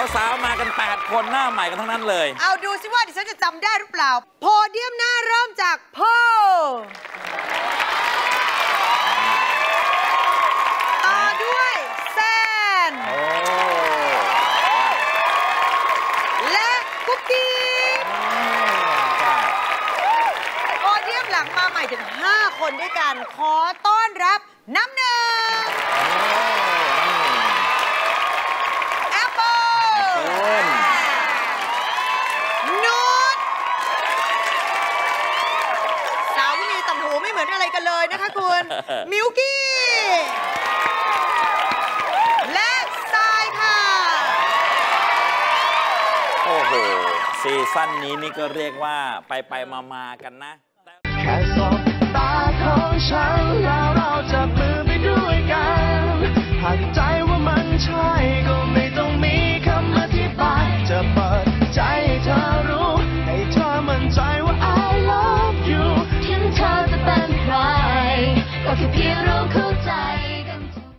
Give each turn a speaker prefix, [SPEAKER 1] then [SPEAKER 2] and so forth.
[SPEAKER 1] สาวๆมากัน8คนหน้าใหม่กันทั้งนั้นเลย
[SPEAKER 2] เอาดูสิว่าดิฉันจะจำได้หรือเปล่าโพเดียมหน้าเริ่มจากโพต่อด้วยแซนและกุ๊กกิ๊กโพเดียมหลังมาใหม่ถึง5คนด้วยกันขอต้อนรับน้ำหนึ่งแอปเปิ้ลนุชสาวที่มีต่ำหูไม่เหมือนอะไรกันเลยนะคะคุณมิวกี้และทรายค่ะ
[SPEAKER 1] โอ้โหซีซั่นนี้นี่ก็เรียกว่าไปมากันนะ
[SPEAKER 3] แค่สบตาของฉันแล้วเราจับมือไปด้วยกันหากใจว่ามันใช่ก็ไม่ต้องมีคำอธิบายจะเปิด